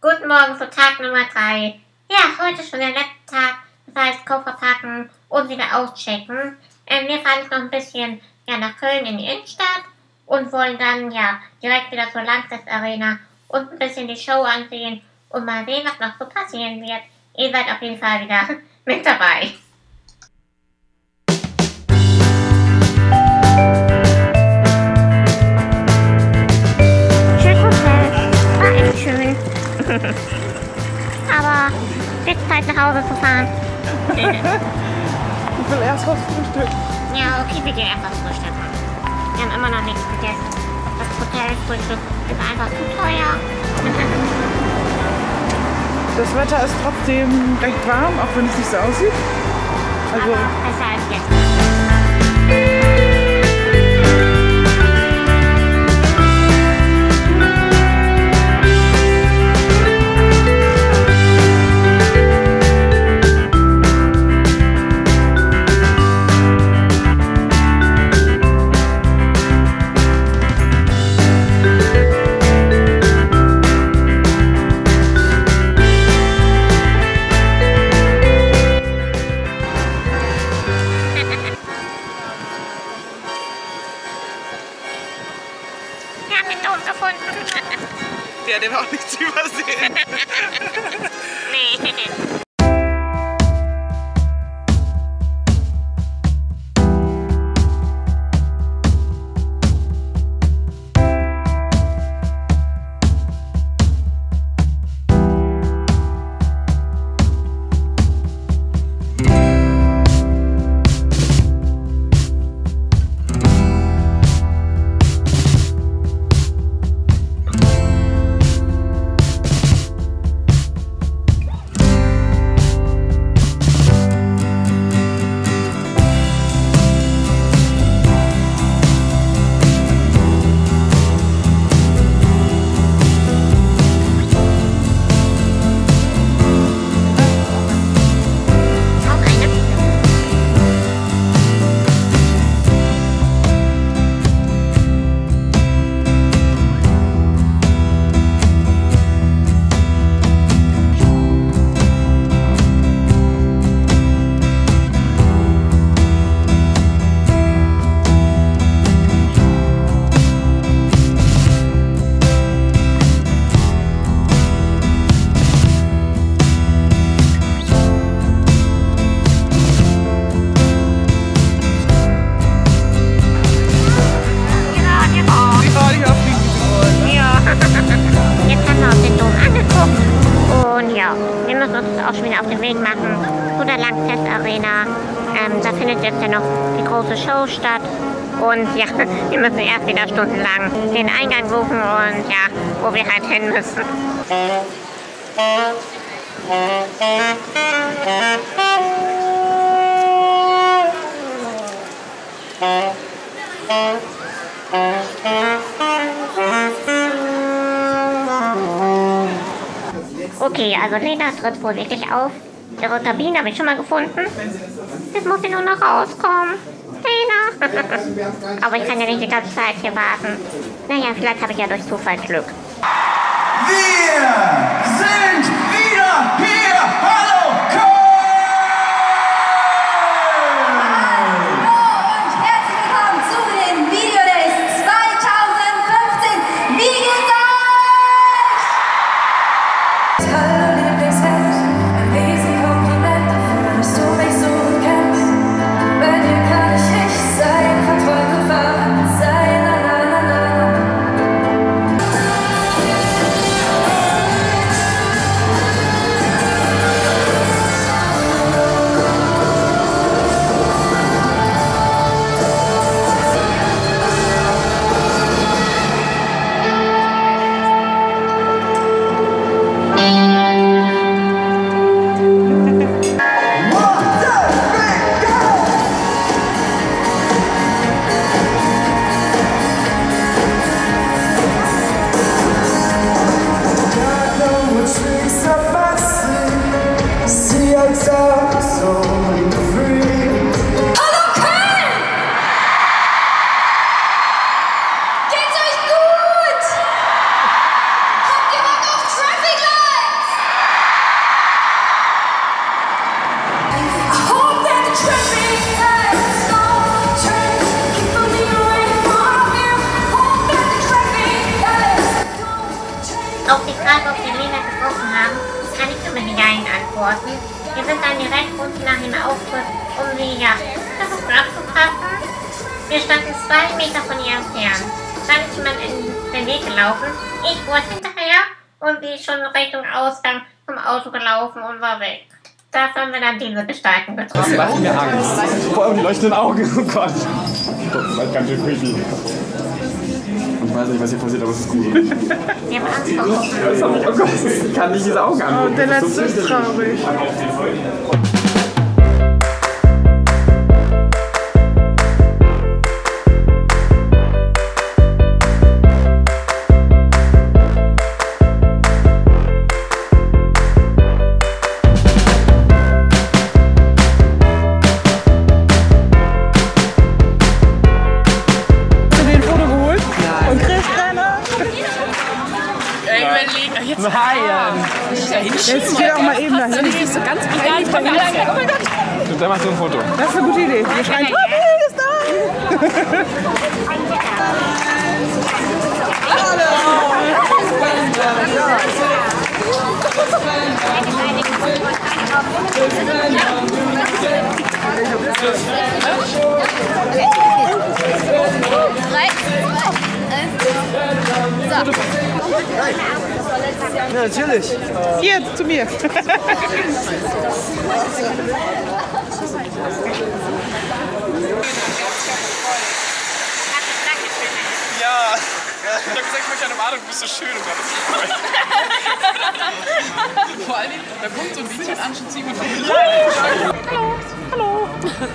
Guten Morgen für Tag Nummer 3. Ja, heute schon der letzte Tag. Das heißt, Koffer packen und wieder auschecken. Wir fahren jetzt noch ein bisschen nach Köln in die Innenstadt und wollen dann direkt wieder zur Lanxess Arena und ein bisschen die Show ansehen und mal sehen, was noch so passieren wird. Ihr seid auf jeden Fall wieder mit dabei. Schönes Hotel, war echt schön. Aber wird Zeit nach Hause zu fahren. Ich will erst was frühstücken. Ja, okay, wir gehen erst was frühstücken. Wir haben immer noch nichts gegessen. Das Hotelfrühstück ist einfach zu teuer. Das Wetter ist trotzdem recht warm, auch wenn es nicht so aussieht. Also Aber besser als jetzt. Wir haben den Dom gefunden. der war auch nicht zu übersehen. Nee. Wir müssen uns auch schon wieder auf den Weg machen zu der Lanxess Arena. Da findet jetzt ja noch die große Show statt. Und ja, wir müssen erst wieder stundenlang den Eingang suchen und ja, wo wir halt hin müssen. Okay, also Lena tritt wohl wirklich auf. Ihre Kabine habe ich schon mal gefunden. Jetzt muss sie nur noch rauskommen. Lena! Aber ich kann ja nicht die ganze Zeit hier warten. Naja, vielleicht habe ich ja durch Zufall Glück. Wir sind wieder hier! Hallo Köln! Und herzlich willkommen zu den Video Days 2015. Wie geht's euch? die Frage, ob wir Lena getroffen haben, kann ich nur mit Nein antworten. Wir sind dann direkt unten nach dem Auftritt, um sie versuchen abzupassen. Wir standen 2 Meter von ihr entfernt. Dann ist jemand in den Weg gelaufen. Ich wurde hinterher und sie ist schon Richtung Ausgang vom Auto gelaufen und war weg. Dafür haben wir dann diese Gestalten getroffen. Das macht mir Angst. Vor allem die leuchtenden Augen. Oh Gott. Das war ganz schön creepy. Und ich weiß nicht, was hier passiert, aber es ist gut. Wir haben Angst vor Augen. Oh Gott, ich kann nicht diese Augen angucken. Oh, der letzte ist traurig. Nein! Jetzt geht auch mal eben dahin. Ich so ganz begeistert. Oh mein Gott! Und dann machst du ein Foto. Das ist eine gute Idee. Wir schreien, Papi ist da! Ja, natürlich. Hier, zu mir. Ja. Ich hab gesagt, ich möchte eine Umarmung, du bist so schön und dann ist es Vor allen Dingen, da kommt so ein Mädchen an, schon ziemlich viel. Hallo.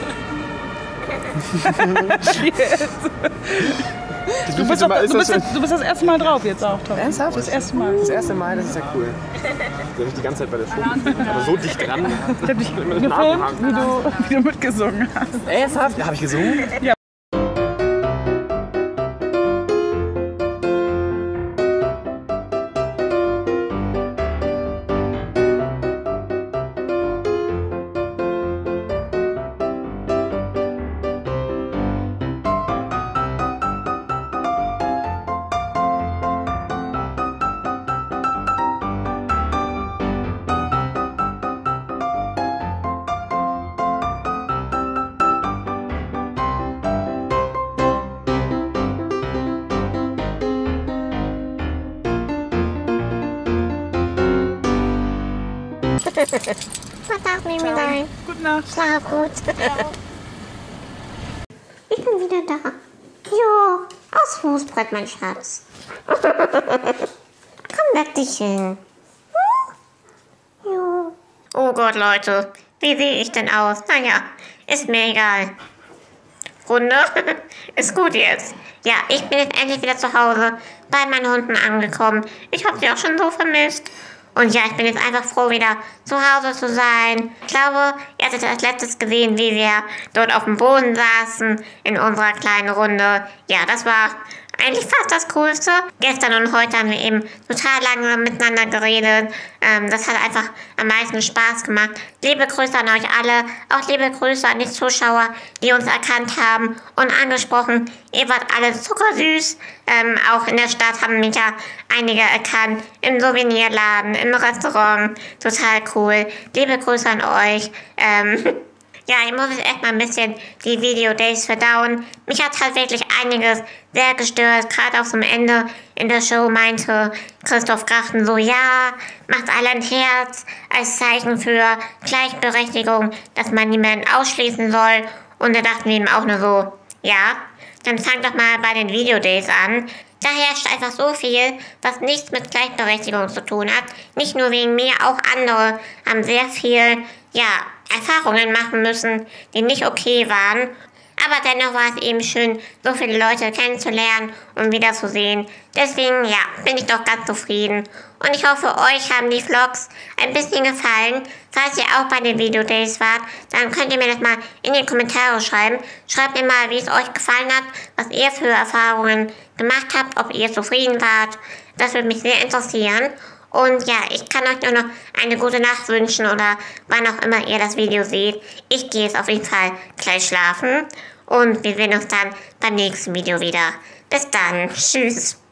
Du bist das erste Mal drauf jetzt auch, Tom. Ernsthaft? Das erste Mal. Das erste Mal, das ist ja cool. Da bin ich die ganze Zeit bei der Show. Aber so dicht dran. Ich hab dich gefilmt, wie du mitgesungen hast. Ernsthaft? Habe ich gesungen? Ja. Gute Nacht, Mimilein. Gute Nacht. Schlaf gut. Ich bin wieder da. Jo, aus Fußbrett, mein Schatz. Komm, leg dich hin. Jo. Oh Gott, Leute. Wie sehe ich denn aus? Naja, ist mir egal. Runde? Ist gut jetzt. Ja, ich bin jetzt endlich wieder zu Hause, bei meinen Hunden angekommen. Ich habe sie auch schon so vermisst. Und ja, ich bin jetzt einfach froh, wieder zu Hause zu sein. Ich glaube, ihr hattet als letztes gesehen, wie wir dort auf dem Boden saßen, in unserer kleinen Runde. Ja, das war eigentlich fast das Coolste. Gestern und heute haben wir eben total lange miteinander geredet. Das hat einfach am meisten Spaß gemacht. Liebe Grüße an euch alle. Auch liebe Grüße an die Zuschauer, die uns erkannt haben und angesprochen. Ihr wart alle zuckersüß. Auch in der Stadt haben mich ja einige erkannt. Im Souvenirladen, im Restaurant. Total cool. Liebe Grüße an euch. Ja, ich muss jetzt erstmal ein bisschen die Video-Days verdauen. Mich hat halt wirklich einiges sehr gestört. Gerade auch zum Ende in der Show meinte Christoph Krachten so, ja, macht alle ein Herz als Zeichen für Gleichberechtigung, dass man niemanden ausschließen soll. Und da dachten wir ihm auch nur so, ja, dann fang doch mal bei den Video-Days an. Da herrscht einfach so viel, was nichts mit Gleichberechtigung zu tun hat. Nicht nur wegen mir, auch andere haben sehr viel, ja, Erfahrungen machen müssen, die nicht okay waren. Aber dennoch war es eben schön, so viele Leute kennenzulernen und wiederzusehen. Deswegen, ja, bin ich doch ganz zufrieden. Und ich hoffe, euch haben die Vlogs ein bisschen gefallen. Falls ihr auch bei den Video Days wart, dann könnt ihr mir das mal in die Kommentare schreiben. Schreibt mir mal, wie es euch gefallen hat, was ihr für Erfahrungen gemacht habt, ob ihr zufrieden wart. Das würde mich sehr interessieren. Und ja, ich kann euch nur noch eine gute Nacht wünschen oder wann auch immer ihr das Video seht. Ich gehe jetzt auf jeden Fall gleich schlafen und wir sehen uns dann beim nächsten Video wieder. Bis dann. Tschüss.